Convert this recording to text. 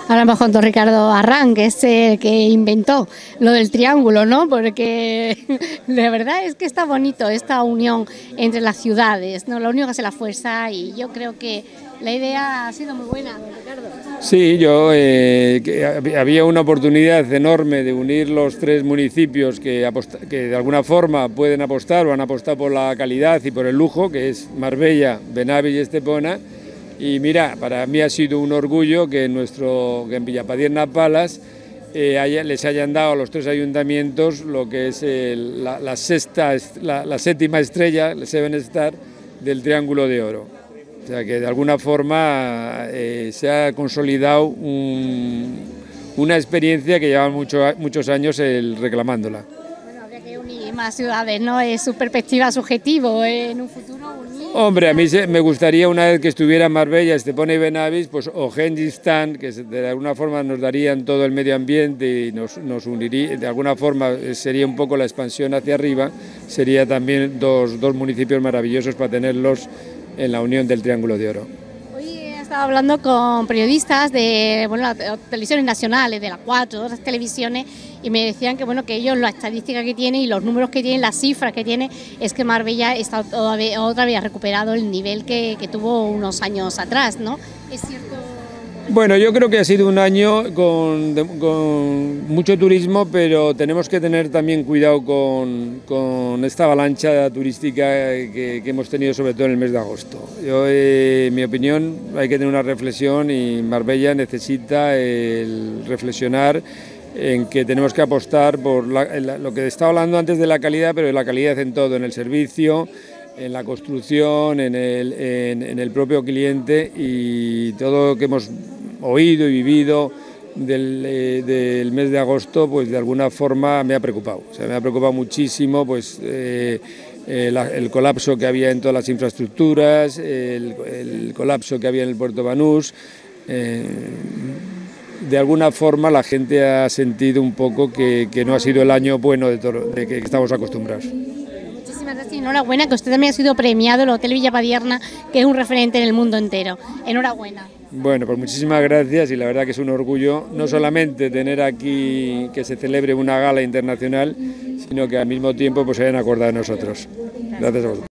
Hablamos con don Ricardo Arrán, que es el que inventó lo del triángulo, ¿no? Porque de verdad es que está bonito esta unión entre las ciudades, ¿no? La unión hace la fuerza y yo creo que la idea ha sido muy buena, don Ricardo. Sí, había una oportunidad enorme de unir los tres municipios que de alguna forma pueden apostar o han apostado por la calidad y por el lujo, que es Marbella, Benavís y Estepona. Y mira, para mí ha sido un orgullo que en Villapadierna Palace les hayan dado a los tres ayuntamientos lo que es la séptima estrella, el Seven Star, del Triángulo de Oro. O sea que de alguna forma se ha consolidado una experiencia que lleva muchos años reclamándola. Bueno, habría que unir más ciudades, ¿no? Es su perspectiva, su objetivo en un futuro unir. Hombre, a mí me gustaría una vez que estuviera Marbella, Estepona y Benavís, pues o Gengis Khan, que de alguna forma nos darían todo el medio ambiente y nos uniría, de alguna forma sería un poco la expansión hacia arriba, sería también dos municipios maravillosos para tenerlos en la unión del Triángulo de Oro. Hoy he estado hablando con periodistas de las televisiones nacionales, de la 4, de otras televisiones, y me decían que que ellos la estadística que tienen y los números que tienen, las cifras que tienen, es que Marbella está otra vez recuperado el nivel que tuvo unos años atrás, ¿no? ¿Es cierto? Bueno, yo creo que ha sido un año con mucho turismo, pero tenemos que tener también cuidado con esta avalancha turística que hemos tenido, sobre todo en el mes de agosto. En mi opinión, hay que tener una reflexión y Marbella necesita reflexionar en que tenemos que apostar por lo que estaba hablando antes de la calidad, pero de la calidad en todo, en el servicio, en la construcción, en el propio cliente, y todo lo que hemos oído y vivido del mes de agosto, pues de alguna forma me ha preocupado. O sea, me ha preocupado muchísimo pues el colapso que había en todas las infraestructuras, el colapso que había en el puerto Banús. De alguna forma la gente ha sentido un poco que no ha sido el año bueno de que estamos acostumbrados. Muchísimas gracias y enhorabuena, que usted también ha sido premiado en el Hotel Villapadierna, que es un referente en el mundo entero. Enhorabuena. Bueno, pues muchísimas gracias, y la verdad que es un orgullo no solamente tener aquí que se celebre una gala internacional, sino que al mismo tiempo pues se hayan acordado de nosotros. Gracias a vosotros.